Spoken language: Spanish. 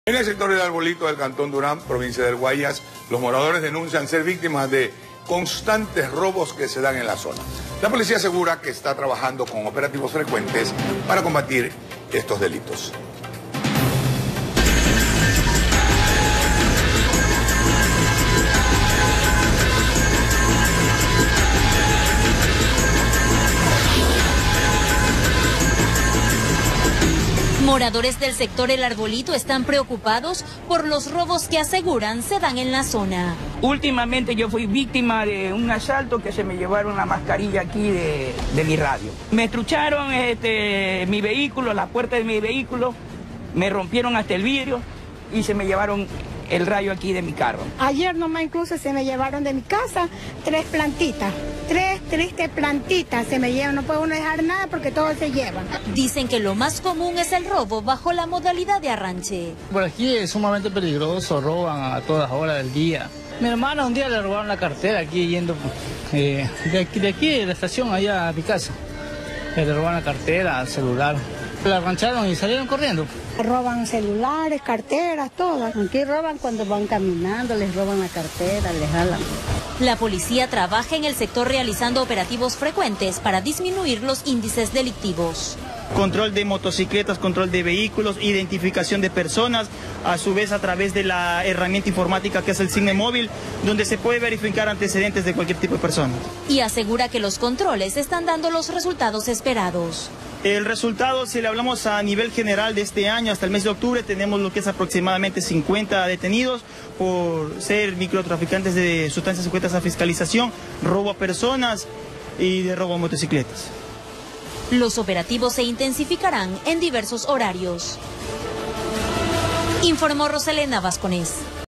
En el sector del Arbolito del Cantón Durán, provincia del Guayas, los moradores denuncian ser víctimas de constantes robos que se dan en la zona. La policía asegura que está trabajando con operativos frecuentes para combatir estos delitos. Moradores del sector El Arbolito están preocupados por los robos que aseguran se dan en la zona. Últimamente yo fui víctima de un asalto que se me llevaron la mascarilla aquí de mi radio. Me estrucharon mi vehículo, la puerta de mi vehículo, me rompieron hasta el vidrio y se me llevaron el rayo aquí de mi carro. Ayer nomás incluso se me llevaron de mi casa 3 plantitas. 3 tristes plantitas se me llevan, no puedo dejar nada porque todo se llevan. Dicen que lo más común es el robo bajo la modalidad de arranche. Por aquí es sumamente peligroso, roban a todas horas del día. Mi hermana un día le robaron la cartera aquí yendo de aquí de la estación allá a mi casa. Le robaron la cartera, el celular. La arrancharon y salieron corriendo. Roban celulares, carteras, todas. Aquí roban cuando van caminando, les roban la cartera, les jalan. La policía trabaja en el sector realizando operativos frecuentes para disminuir los índices delictivos. Control de motocicletas, control de vehículos, identificación de personas, a su vez a través de la herramienta informática que es el Cine Móvil, donde se puede verificar antecedentes de cualquier tipo de persona. Y asegura que los controles están dando los resultados esperados. El resultado, si le hablamos a nivel general de este año, hasta el mes de octubre, tenemos lo que es aproximadamente 50 detenidos por ser microtraficantes de sustancias sujetas a fiscalización, robo a personas y de robo a motocicletas. Los operativos se intensificarán en diversos horarios. Informó Roselena Vasconés.